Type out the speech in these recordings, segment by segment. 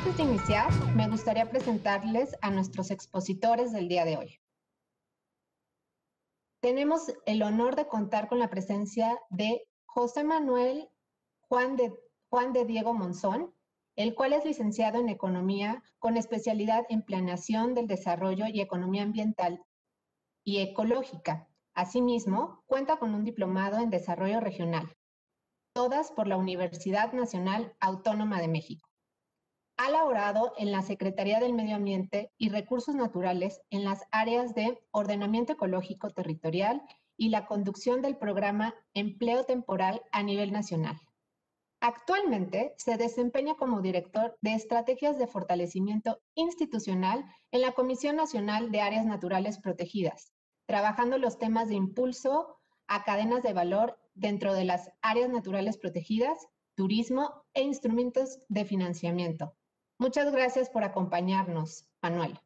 Antes de iniciar, me gustaría presentarles a nuestros expositores del día de hoy. Tenemos el honor de contar con la presencia de José Manuel Juan de Diego Monzón, el cual es licenciado en Economía con especialidad en Planeación del Desarrollo y Economía Ambiental y Ecológica. Asimismo, cuenta con un diplomado en Desarrollo Regional, todas por la Universidad Nacional Autónoma de México. Ha laborado en la Secretaría del Medio Ambiente y Recursos Naturales en las áreas de Ordenamiento Ecológico Territorial y la conducción del programa Empleo Temporal a nivel nacional. Actualmente se desempeña como director de Estrategias de Fortalecimiento Institucional en la Comisión Nacional de Áreas Naturales Protegidas, trabajando los temas de impulso a cadenas de valor dentro de las áreas naturales protegidas, turismo e instrumentos de financiamiento. Muchas gracias por acompañarnos, Manuel.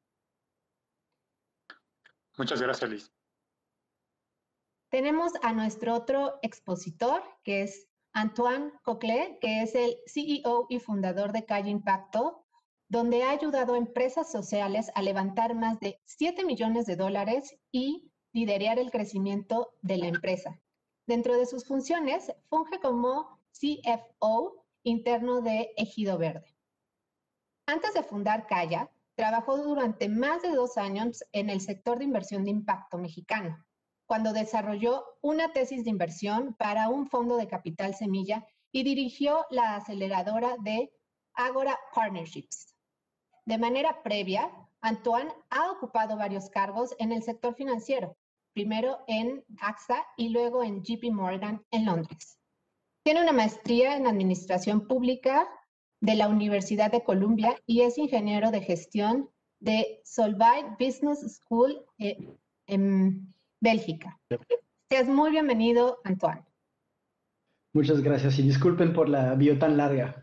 Muchas gracias, Liz. Tenemos a nuestro otro expositor, que es Antoine Coquelet, que es el CEO y fundador de Calle Impacto, donde ha ayudado a empresas sociales a levantar más de $7 millones y liderar el crecimiento de la empresa. Dentro de sus funciones, funge como CFO interno de Ejido Verde. Antes de fundar Calla, trabajó durante más de 2 años en el sector de inversión de impacto mexicano, cuando desarrolló una tesis de inversión para un fondo de capital semilla y dirigió la aceleradora de Agora Partnerships. De manera previa, Antoine ha ocupado varios cargos en el sector financiero, primero en AXA y luego en JP Morgan en Londres. Tiene una maestría en Administración Pública de la Universidad de Columbia y es ingeniero de gestión de Solvay Business School en Bélgica. Seas muy bienvenido, Antoine. Muchas gracias y disculpen por la bio tan larga.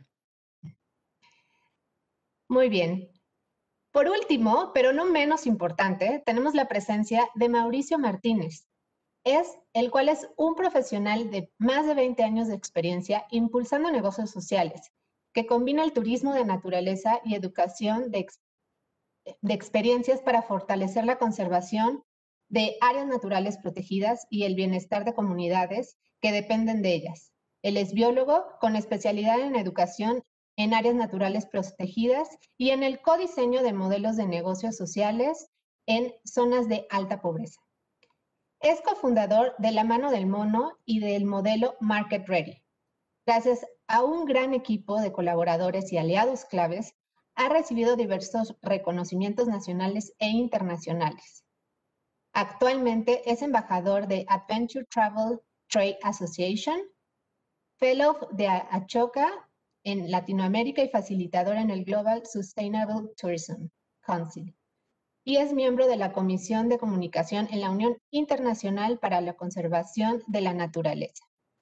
Muy bien. Por último, pero no menos importante, tenemos la presencia de Mauricio Martínez, el cual es un profesional de más de 20 años de experiencia impulsando negocios sociales, que combina el turismo de naturaleza y educación de experiencias para fortalecer la conservación de áreas naturales protegidas y el bienestar de comunidades que dependen de ellas. Él es biólogo con especialidad en educación en áreas naturales protegidas y en el codiseño de modelos de negocios sociales en zonas de alta pobreza. Es cofundador de La Mano del Mono y del modelo Market Ready. Gracias a un gran equipo de colaboradores y aliados claves, ha recibido diversos reconocimientos nacionales e internacionales. Actualmente es embajador de Adventure Travel Trade Association, fellow de Ashoka en Latinoamérica y facilitador en el Global Sustainable Tourism Council. Y es miembro de la Comisión de Comunicación en la Unión Internacional para la Conservación de la Naturaleza.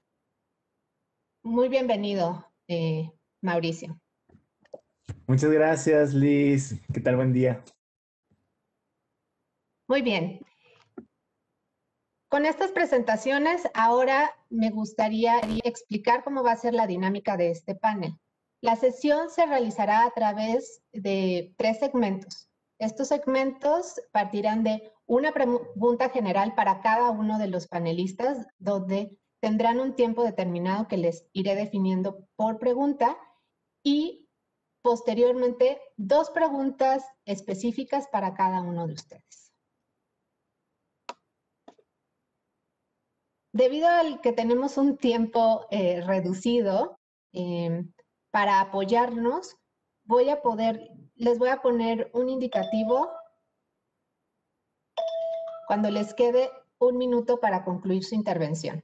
Muy bienvenido, Mauricio. Muchas gracias, Liz. ¿Qué tal? Buen día. Muy bien. Con estas presentaciones, ahora me gustaría explicar cómo va a ser la dinámica de este panel. La sesión se realizará a través de 3 segmentos. Estos segmentos partirán de una pregunta general para cada uno de los panelistas, donde tendrán un tiempo determinado que les iré definiendo por pregunta y posteriormente 2 preguntas específicas para cada uno de ustedes. Debido al que tenemos un tiempo reducido para apoyarnos, les voy a poner un indicativo cuando les quede 1 minuto para concluir su intervención.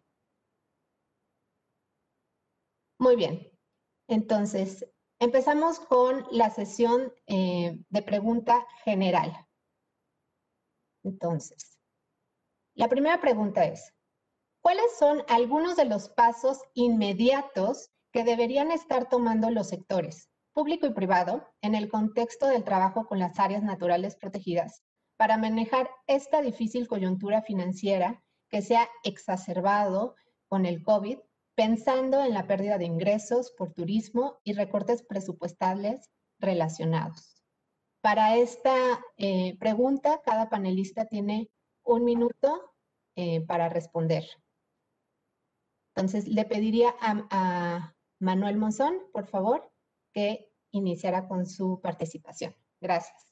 Muy bien. Entonces, empezamos con la sesión de pregunta general. Entonces, la primera pregunta es, ¿cuáles son algunos de los pasos inmediatos que deberían estar tomando los sectores, público y privado, en el contexto del trabajo con las áreas naturales protegidas para manejar esta difícil coyuntura financiera que se ha exacerbado con el COVID, pensando en la pérdida de ingresos por turismo y recortes presupuestales relacionados. Para esta pregunta, cada panelista tiene 1 minuto para responder. Entonces, le pediría a Manuel Monzón, por favor, que iniciara con su participación. Gracias.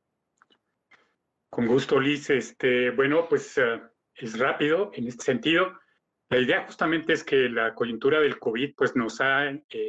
Con gusto, Liz. Bueno, pues es rápido en este sentido. La idea justamente es que la coyuntura del COVID pues, nos ha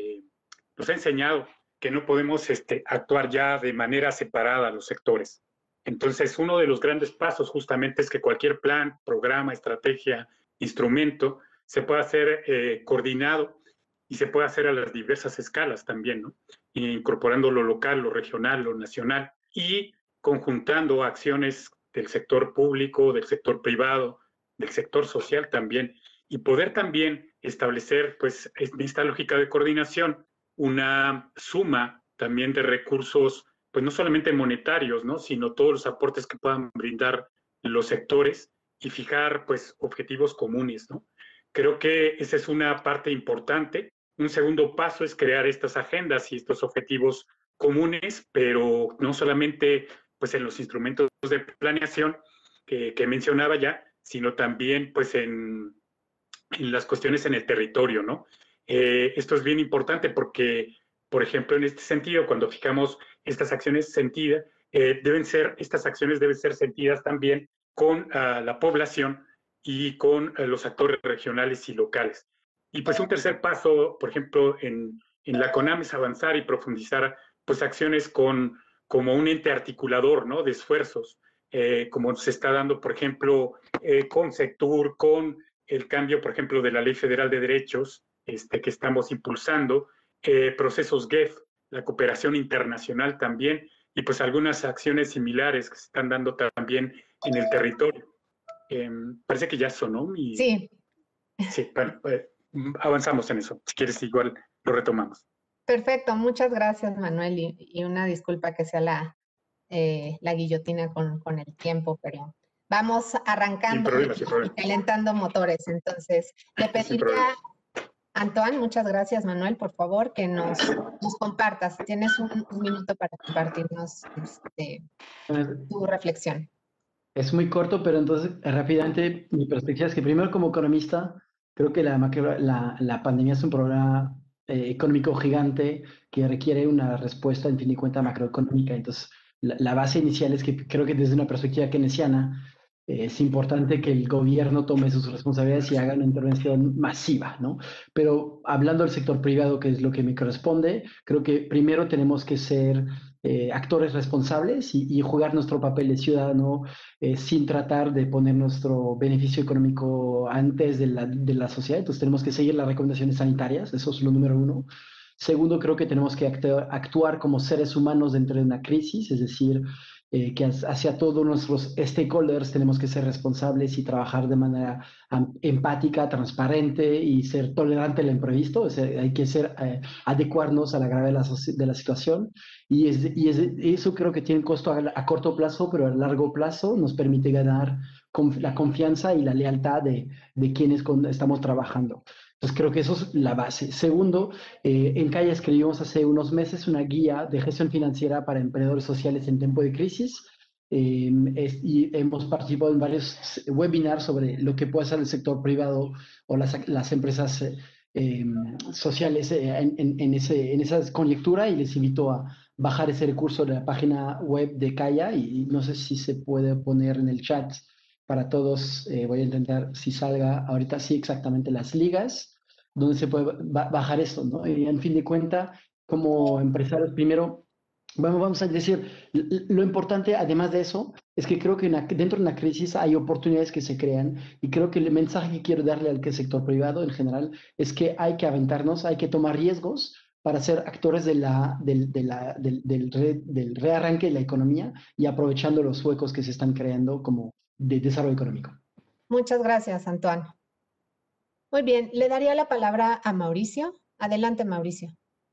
enseñado que no podemos actuar ya de manera separada los sectores. Entonces, uno de los grandes pasos justamente es que cualquier plan, programa, estrategia, instrumento se pueda hacer coordinado y se puede hacer a las diversas escalas también, ¿no? Incorporando lo local, lo regional, lo nacional y conjuntando acciones del sector público, del sector privado, del sector social también, y poder también establecer, pues, en esta lógica de coordinación, una suma también de recursos, pues no solamente monetarios, ¿no? Sino todos los aportes que puedan brindar los sectores y fijar, pues, objetivos comunes, ¿no? Creo que esa es una parte importante. Un segundo paso es crear estas agendas y estos objetivos comunes, pero no solamente pues en los instrumentos de planeación que mencionaba ya, sino también pues en las cuestiones en el territorio, ¿no? Esto es bien importante porque, por ejemplo, en este sentido, cuando fijamos estas acciones sentidas, estas acciones deben ser sentidas también con la población y con los actores regionales y locales. Y pues un tercer paso, por ejemplo, en la CONAM es avanzar y profundizar pues acciones como un ente articulador, ¿no? De esfuerzos, como se está dando, por ejemplo, con Sectur, con el cambio, por ejemplo, de la Ley Federal de Derechos que estamos impulsando, procesos GEF, la cooperación internacional también, y pues algunas acciones similares que se están dando también en el territorio. Parece que ya sonó mi... Sí. Sí, bueno, avanzamos en eso. Si quieres, igual lo retomamos. Perfecto, muchas gracias, Manuel, y una disculpa que sea la guillotina con el tiempo, pero vamos arrancando Sin problema. y calentando motores. Entonces, le pediría a Antoine, muchas gracias, Manuel, por favor, que nos compartas. Tienes un minuto para compartirnos tu reflexión. Es muy corto, pero entonces rápidamente mi perspectiva es que primero como economista creo que la pandemia es un problema económico gigante que requiere una respuesta en fin de cuentas macroeconómica. Entonces la base inicial es que creo que desde una perspectiva keynesiana es importante que el gobierno tome sus responsabilidades y haga una intervención masiva, ¿no? Pero hablando del sector privado, que es lo que me corresponde, creo que primero tenemos que ser actores responsables y jugar nuestro papel de ciudadano sin tratar de poner nuestro beneficio económico antes de la sociedad. Entonces tenemos que seguir las recomendaciones sanitarias, eso es lo número uno. Segundo, creo que tenemos que actuar como seres humanos dentro de una crisis, es decir, que hacia todos nuestros stakeholders tenemos que ser responsables y trabajar de manera empática, transparente y ser tolerante al imprevisto. O sea, hay que adecuarnos a la gravedad de la situación y eso creo que tiene un costo a corto plazo, pero a largo plazo nos permite ganar la confianza y la lealtad de quienes estamos trabajando. Entonces creo que eso es la base. Segundo, en Calla escribimos hace unos meses una guía de gestión financiera para emprendedores sociales en tiempo de crisis y hemos participado en varios webinars sobre lo que puede hacer el sector privado o las empresas sociales en esa coyuntura y les invito a bajar ese recurso de la página web de Calla y no sé si se puede poner en el chat para todos. Voy a intentar si salga ahorita sí exactamente las ligas donde se puede bajar esto, ¿no? Y en fin de cuentas, como empresarios, primero, vamos a decir, lo importante, además de eso, es que creo que dentro de una crisis hay oportunidades que se crean y creo que el mensaje que quiero darle al sector privado en general es que hay que aventarnos, hay que tomar riesgos para ser actores del rearranque de la economía y aprovechando los huecos que se están creando como de desarrollo económico. Muchas gracias, Antoine. Muy bien, le daría la palabra a Mauricio. Adelante, Mauricio.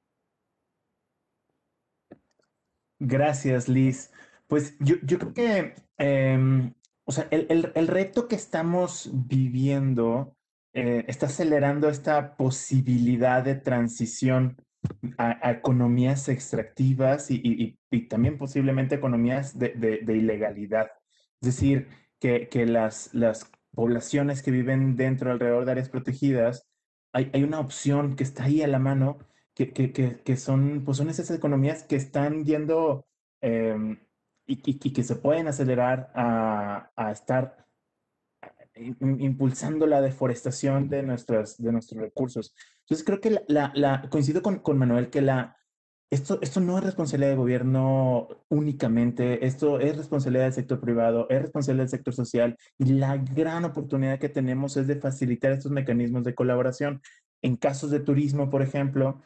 Gracias, Liz. Pues yo creo que, o sea, el reto que estamos viviendo está acelerando esta posibilidad de transición a economías extractivas y también posiblemente economías de ilegalidad. Es decir, que las poblaciones que viven dentro, alrededor de áreas protegidas, hay una opción que está ahí a la mano, que son, pues son esas economías que están yendo y que se pueden acelerar a estar impulsando la deforestación de nuestros recursos. Entonces creo que coincido con Manuel que esto no es responsabilidad del gobierno únicamente, esto es responsabilidad del sector privado, es responsabilidad del sector social y la gran oportunidad que tenemos es de facilitar estos mecanismos de colaboración. En casos de turismo, por ejemplo,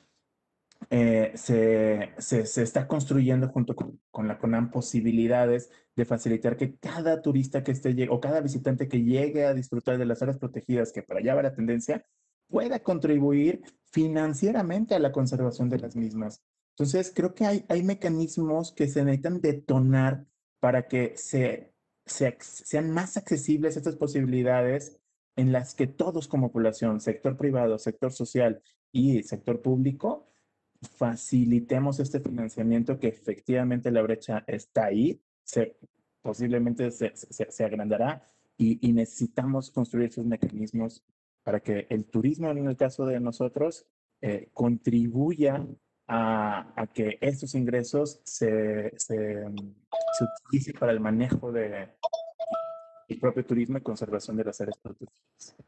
se está construyendo junto con la CONAM posibilidades de facilitar que cada turista que o cada visitante que llegue a disfrutar de las áreas protegidas, que para allá va la tendencia, pueda contribuir financieramente a la conservación de las mismas. Entonces, creo que hay mecanismos que se necesitan detonar para que sean más accesibles estas posibilidades en las que todos como población, sector privado, sector social y sector público, facilitemos este financiamiento que efectivamente la brecha está ahí, posiblemente se agrandará y necesitamos construir esos mecanismos para que el turismo, en el caso de nosotros, contribuya a que estos ingresos se utilicen para el manejo del propio turismo y conservación de las áreas protegidas.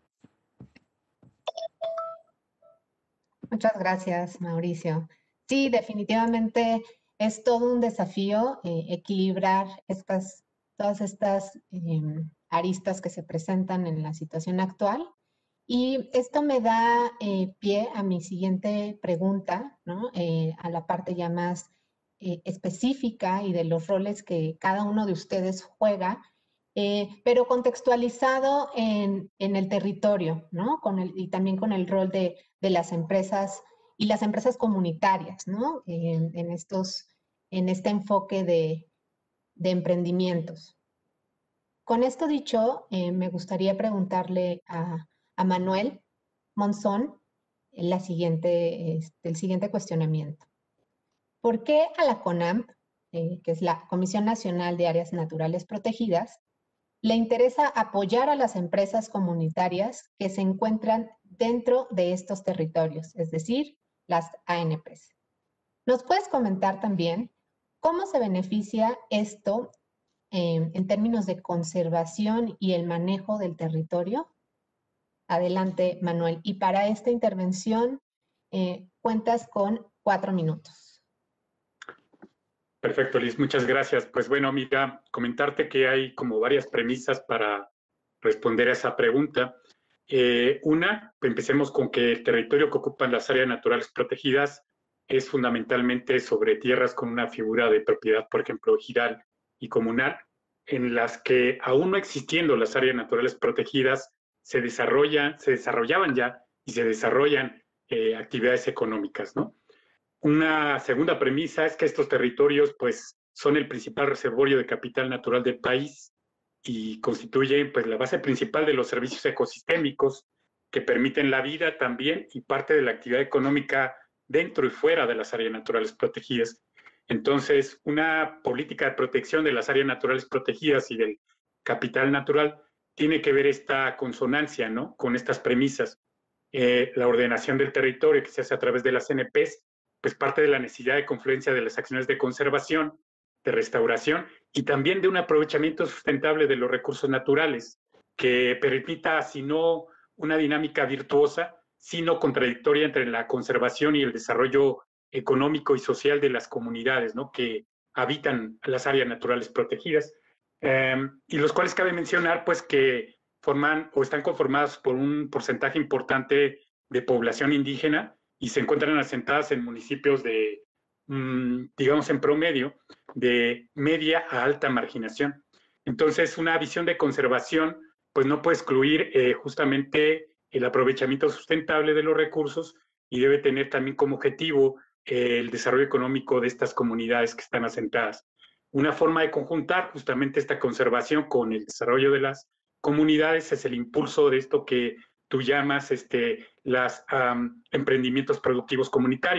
Muchas gracias, Mauricio. Sí, definitivamente es todo un desafío equilibrar todas estas aristas que se presentan en la situación actual. Y esto me da pie a mi siguiente pregunta, ¿no? A la parte ya más específica y de los roles que cada uno de ustedes juega, pero contextualizado en el territorio, ¿no? Y también con el rol de las empresas y las empresas comunitarias, ¿no? En este enfoque de emprendimientos. Con esto dicho, me gustaría preguntarle a Manuel Monzón el siguiente cuestionamiento. ¿Por qué a la CONAMP, que es la Comisión Nacional de Áreas Naturales Protegidas, le interesa apoyar a las empresas comunitarias que se encuentran dentro de estos territorios, es decir, las ANPs? ¿Nos puedes comentar también cómo se beneficia esto en términos de conservación y el manejo del territorio? Adelante, Manuel. Y para esta intervención cuentas con 4 minutos. Perfecto, Liz, muchas gracias. Pues bueno, mira, comentarte que hay como varias premisas para responder a esa pregunta. Una, pues empecemos con que el territorio que ocupan las áreas naturales protegidas es fundamentalmente sobre tierras con una figura de propiedad, por ejemplo, ejidal y comunal, en las que aún no existiendo las áreas naturales protegidas, se desarrollaban ya y se desarrollan actividades económicas, ¿no? Una segunda premisa es que estos territorios pues, son el principal reservorio de capital natural del país y constituyen pues, la base principal de los servicios ecosistémicos que permiten la vida también y parte de la actividad económica dentro y fuera de las áreas naturales protegidas. Entonces, una política de protección de las áreas naturales protegidas y del capital natural tiene que ver esta consonancia, ¿no? Con estas premisas. La ordenación del territorio que se hace a través de las CNPs pues parte de la necesidad de confluencia de las acciones de conservación, de restauración y también de un aprovechamiento sustentable de los recursos naturales que permita, si no una dinámica virtuosa, sino contradictoria entre la conservación y el desarrollo económico y social de las comunidades, ¿no? Que habitan las áreas naturales protegidas, y los cuales cabe mencionar pues que forman o están conformadas por un porcentaje importante de población indígena y se encuentran asentadas en municipios de, digamos, en promedio, de media a alta marginación. Entonces, una visión de conservación, pues no puede excluir justamente el aprovechamiento sustentable de los recursos y debe tener también como objetivo el desarrollo económico de estas comunidades que están asentadas. Una forma de conjuntar justamente esta conservación con el desarrollo de las comunidades es el impulso de esto que tú llamas los emprendimientos productivos comunitarios,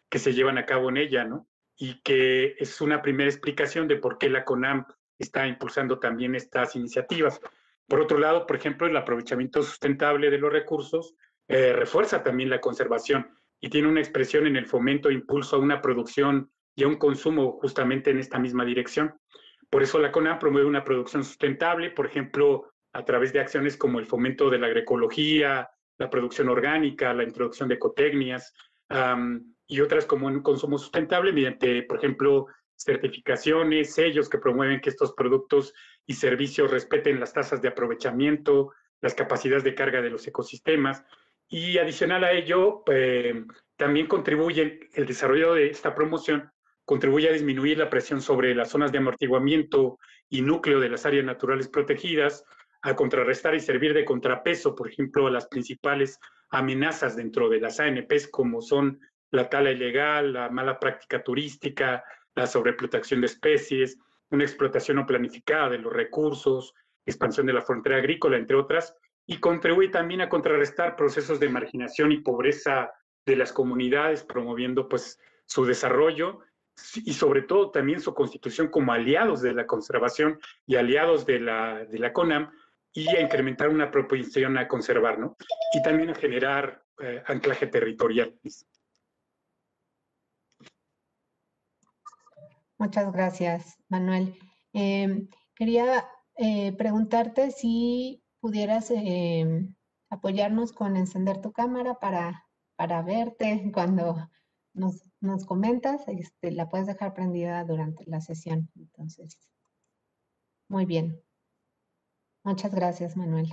que se llevan a cabo en ella, ¿no? Y que es una primera explicación de por qué la CONAMP está impulsando también estas iniciativas. Por otro lado, por ejemplo, el aprovechamiento sustentable de los recursos refuerza también la conservación y tiene una expresión en el fomento e impulso a una producción y a un consumo justamente en esta misma dirección. Por eso la CONAMP promueve una producción sustentable, por ejemplo, a través de acciones como el fomento de la agroecología, la producción orgánica, la introducción de ecotecnias, y otras como un consumo sustentable mediante, por ejemplo, certificaciones, sellos que promueven que estos productos y servicios respeten las tasas de aprovechamiento, las capacidades de carga de los ecosistemas. Y adicional a ello, también contribuye el desarrollo de esta promoción, contribuye a disminuir la presión sobre las zonas de amortiguamiento y núcleo de las áreas naturales protegidas, a contrarrestar y servir de contrapeso, por ejemplo, a las principales amenazas dentro de las ANPs, como son la tala ilegal, la mala práctica turística, la sobreexplotación de especies, una explotación no planificada de los recursos, expansión de la frontera agrícola, entre otras, y contribuye también a contrarrestar procesos de marginación y pobreza de las comunidades, promoviendo pues su desarrollo y sobre todo también su constitución como aliados de la conservación y aliados de la CONAMP, y a incrementar una proposición a conservar, ¿no? Y también a generar anclaje territorial. Muchas gracias, Manuel. Quería preguntarte si pudieras apoyarnos con encender tu cámara para verte cuando nos comentas. La puedes dejar prendida durante la sesión. Entonces, muy bien. Muchas gracias, Manuel.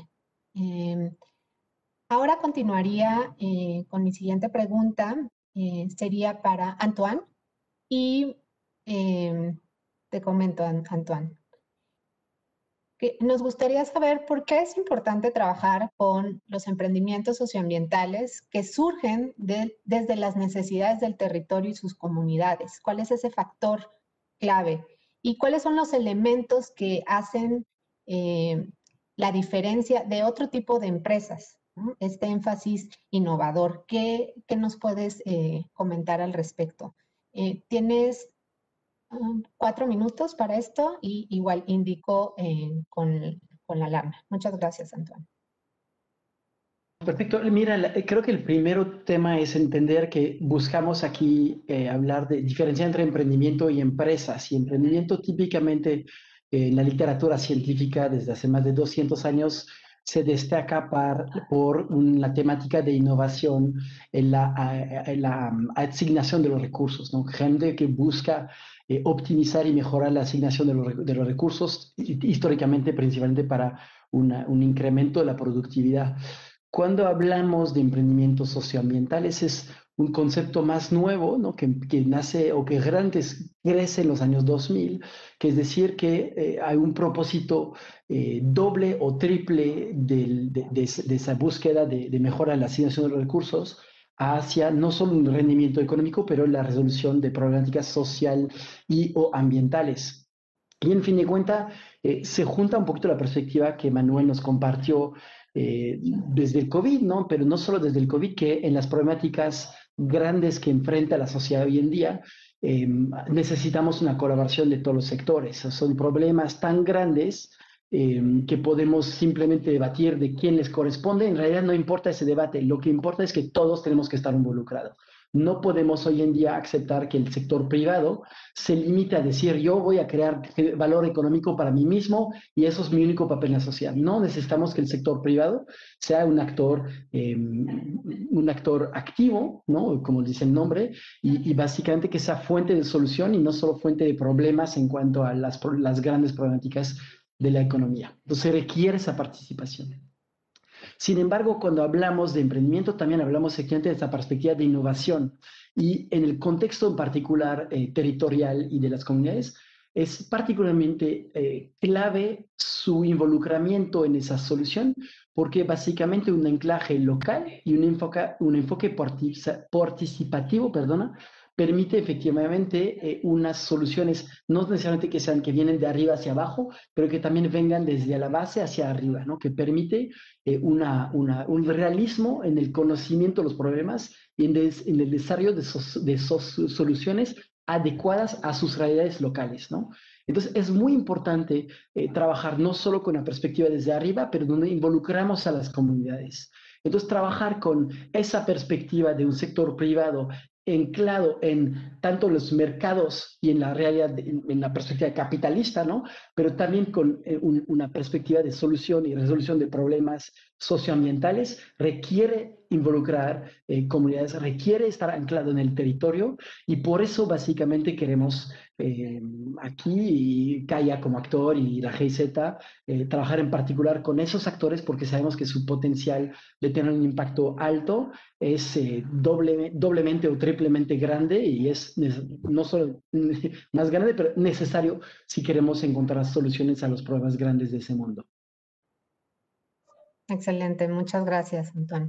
Ahora continuaría con mi siguiente pregunta. Sería para Antoine. Y te comento, Antoine, que nos gustaría saber por qué es importante trabajar con los emprendimientos socioambientales que surgen desde las necesidades del territorio y sus comunidades. ¿Cuál es ese factor clave? ¿Y cuáles son los elementos que hacen la diferencia de otro tipo de empresas, ¿no? Este énfasis innovador. ¿Qué nos puedes comentar al respecto? ¿Tienes 4 minutos para esto? Y igual indico con la alarma. Muchas gracias, Antoine. Perfecto. Mira, creo que el primer tema es entender que buscamos aquí hablar de diferenciar entre emprendimiento y empresas. Y emprendimiento típicamente en la literatura científica desde hace más de 200 años se destaca por la temática de innovación en la asignación de los recursos, ¿no? Gente que busca optimizar y mejorar la asignación de los recursos, históricamente principalmente para un incremento de la productividad. Cuando hablamos de emprendimientos socioambientales es un concepto más nuevo, ¿no? que nace o que crece en los años 2000, que es decir que hay un propósito doble o triple de esa búsqueda de mejora en la asignación de los recursos hacia no solo un rendimiento económico, pero la resolución de problemáticas social y o ambientales. Y en fin de cuentas, se junta un poquito la perspectiva que Manuel nos compartió desde el COVID, ¿no? Pero no solo desde el COVID, que en las problemáticas grandes que enfrenta la sociedad hoy en día, necesitamos una colaboración de todos los sectores. Son problemas tan grandes que podemos simplemente debatir de quién les corresponde. En realidad no importa ese debate, lo que importa es que todos tenemos que estar involucrados. No podemos hoy en día aceptar que el sector privado se limite a decir yo voy a crear valor económico para mí mismo y eso es mi único papel en la sociedad. No, necesitamos que el sector privado sea un actor activo, ¿no? Como dice el nombre, y básicamente que sea fuente de solución y no solo fuente de problemas en cuanto a las grandes problemáticas de la economía. Entonces requiere esa participación. Sin embargo, cuando hablamos de emprendimiento, también hablamos efectivamente de esta perspectiva de innovación. Y en el contexto en particular territorial y de las comunidades, es particularmente clave su involucramiento en esa solución, porque básicamente un anclaje local y un enfoque participativo, permite efectivamente unas soluciones, no necesariamente que vienen de arriba hacia abajo, pero que también vengan desde la base hacia arriba, ¿no? Que permite un realismo en el conocimiento de los problemas y en el desarrollo de esas soluciones adecuadas a sus realidades locales, ¿no? Entonces, es muy importante trabajar no solo con la perspectiva desde arriba, pero donde involucramos a las comunidades. Entonces, trabajar con esa perspectiva de un sector privado anclado en tanto los mercados y en la realidad, en la perspectiva capitalista, ¿no? Pero también con una perspectiva de solución y resolución de problemas socioambientales, requiere involucrar comunidades, requiere estar anclado en el territorio y por eso básicamente queremos aquí, y Kaya como actor y la GIZ, trabajar en particular con esos actores porque sabemos que su potencial de tener un impacto alto es doblemente o triplemente grande y es no solo más grande, pero necesario si queremos encontrar soluciones a los problemas grandes de ese mundo. Excelente, muchas gracias, Antonio.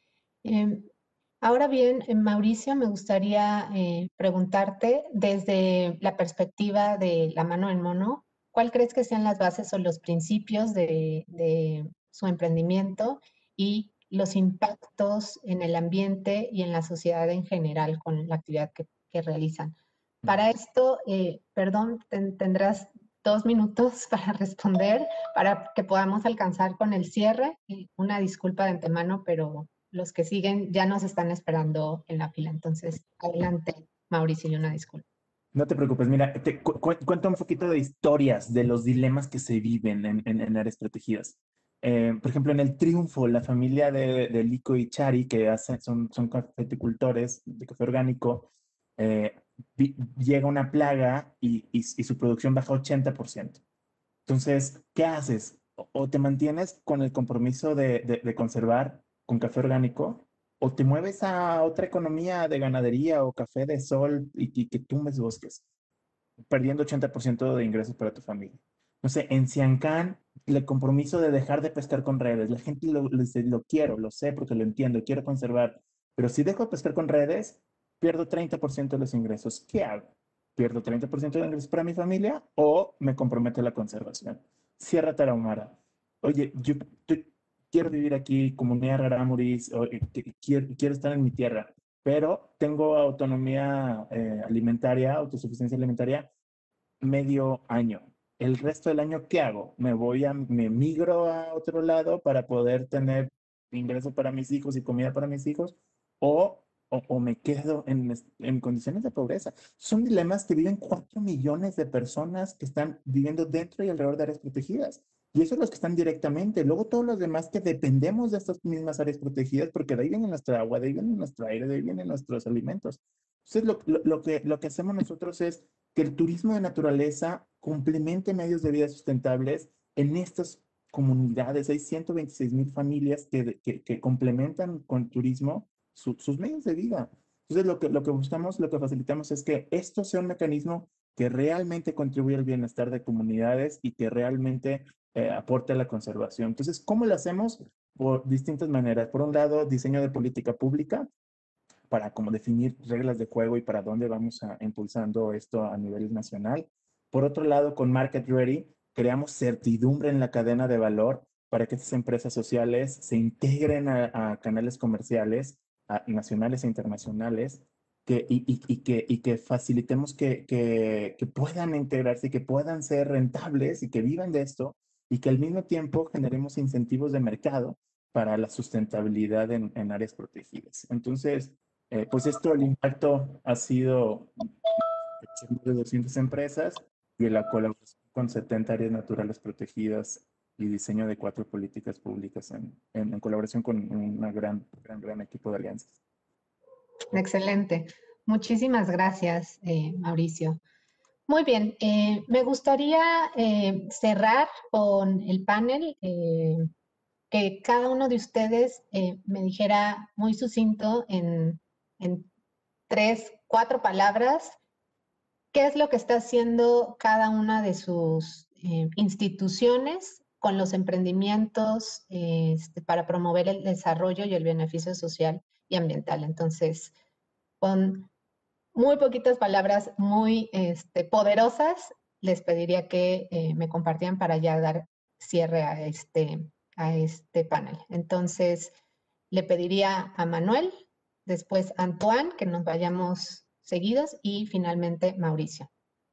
Ahora bien, Mauricio, me gustaría preguntarte desde la perspectiva de la mano en mono, ¿cuál crees que sean las bases o los principios de su emprendimiento y los impactos en el ambiente y en la sociedad en general con la actividad que realizan? Para esto, perdón, tendrás 2 minutos para responder, para que podamos alcanzar con el cierre. Una disculpa de antemano, pero los que siguen ya nos están esperando en la fila. Entonces, adelante, Mauricio, y una disculpa. No te preocupes, mira, cuento un poquito de historias de los dilemas que se viven en áreas protegidas. Por ejemplo, en el Triunfo, la familia de Lico y Chari, que son cafeticultores de café orgánico, eh, llega una plaga y su producción baja 80%. Entonces, ¿qué haces? O te mantienes con el compromiso de conservar con café orgánico, o te mueves a otra economía de ganadería o café de sol y que tumbes bosques, perdiendo 80% de ingresos para tu familia. No sé, en Siancán, el compromiso de dejar de pescar con redes. La gente lo quiero, lo sé porque lo entiendo, quiero conservar. Pero si dejo de pescar con redes, pierdo 30% de los ingresos. ¿Qué hago? ¿Pierdo 30% de ingresos para mi familia o me comprometo a la conservación? Sierra Tarahumara. Oye, yo quiero vivir aquí, comunidad rarámuris, quiero estar en mi tierra, pero tengo autonomía alimentaria, autosuficiencia alimentaria, medio año. El resto del año, ¿qué hago? Me migro a otro lado para poder tener ingresos para mis hijos y comida para mis hijos, o me quedo en condiciones de pobreza. Son dilemas que viven 4 millones de personas que están viviendo dentro y alrededor de áreas protegidas. Y esos son los que están directamente. Luego todos los demás que dependemos de estas mismas áreas protegidas, porque de ahí viene nuestra agua, de ahí viene nuestro aire, de ahí vienen nuestros alimentos. Entonces, lo que hacemos nosotros es que el turismo de naturaleza complemente medios de vida sustentables en estas comunidades. Hay 126,000 familias que complementan con turismo sus medios de vida. Entonces, lo que buscamos, lo que facilitamos es que esto sea un mecanismo que realmente contribuya al bienestar de comunidades y que realmente aporte a la conservación. Entonces, ¿cómo lo hacemos? Por distintas maneras. Por un lado, diseño de política pública para como definir reglas de juego y para dónde vamos impulsando esto a nivel nacional. Por otro lado, con Market Ready, creamos certidumbre en la cadena de valor para que estas empresas sociales se integren a canales comerciales nacionales e internacionales y que facilitemos que puedan integrarse y que puedan ser rentables y que vivan de esto y que al mismo tiempo generemos incentivos de mercado para la sustentabilidad en áreas protegidas. Entonces, pues esto, el impacto ha sido de 200 empresas y la colaboración con 70 áreas naturales protegidas y diseño de 4 políticas públicas en colaboración con un gran equipo de alianzas. Excelente. Muchísimas gracias, Mauricio. Muy bien, me gustaría cerrar con el panel, que cada uno de ustedes me dijera muy sucinto en 3, 4 palabras, qué es lo que está haciendo cada una de sus instituciones con los emprendimientos para promover el desarrollo y el beneficio social y ambiental. Entonces, con muy poquitas palabras muy poderosas, les pediría que me compartieran para ya dar cierre a este panel. Entonces, le pediría a Manuel, después Antoine, que nos vayamos seguidos, y finalmente Mauricio.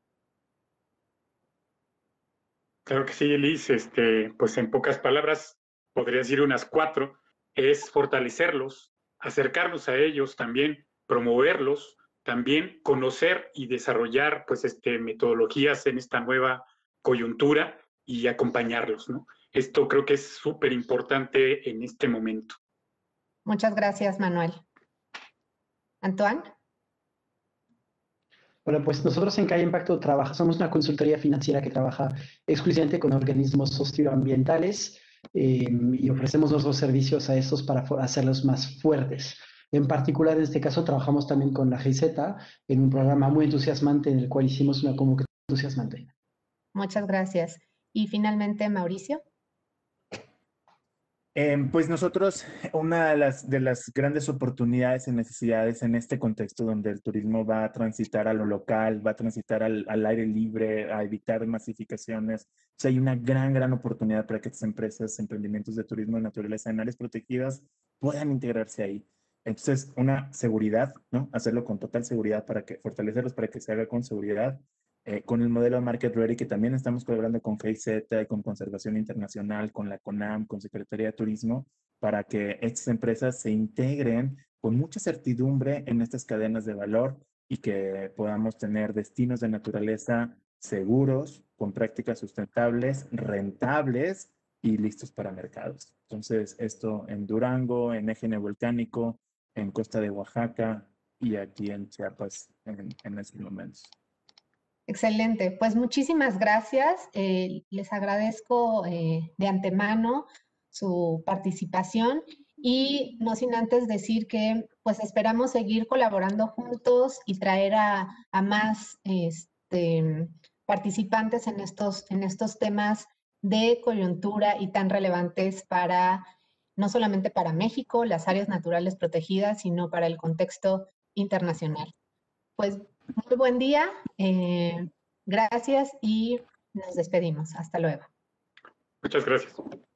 Claro que sí, Elis. Pues en pocas palabras, podría decir unas 4, es fortalecerlos, acercarnos a ellos también, promoverlos, también conocer y desarrollar pues metodologías en esta nueva coyuntura y acompañarlos, ¿no? Esto creo que es súper importante en este momento. Muchas gracias, Manuel. Antoine. Bueno, pues nosotros en Calle Impacto somos una consultoría financiera que trabaja exclusivamente con organismos socioambientales y ofrecemos nuestros servicios a estos para hacerlos más fuertes. En particular, en este caso, trabajamos también con la GIZ en un programa muy entusiasmante en el cual hicimos una convocatoria entusiasmante. Muchas gracias. Y finalmente, Mauricio. Pues nosotros, una de las grandes oportunidades y necesidades en este contexto donde el turismo va a transitar a lo local, va a transitar al aire libre, a evitar masificaciones, o sea, hay una gran oportunidad para que estas empresas, emprendimientos de turismo de naturaleza en áreas protegidas puedan integrarse ahí. Entonces, una seguridad, ¿no? Hacerlo con total seguridad fortalecerlos para que se haga con seguridad. Con el modelo Market Ready, que también estamos colaborando con GIZ, con Conservación Internacional, con la CONAM, con Secretaría de Turismo, para que estas empresas se integren con mucha certidumbre en estas cadenas de valor y que podamos tener destinos de naturaleza seguros, con prácticas sustentables, rentables y listos para mercados. Entonces, esto en Durango, en Eje Neovolcánico, en Costa de Oaxaca y aquí en Chiapas en estos momentos. Excelente, pues muchísimas gracias. Les agradezco de antemano su participación y no sin antes decir que pues esperamos seguir colaborando juntos y traer a más participantes en estos temas de coyuntura y tan relevantes para no solamente para México, las áreas naturales protegidas, sino para el contexto internacional. Pues muy buen día, gracias y nos despedimos. Hasta luego. Muchas gracias.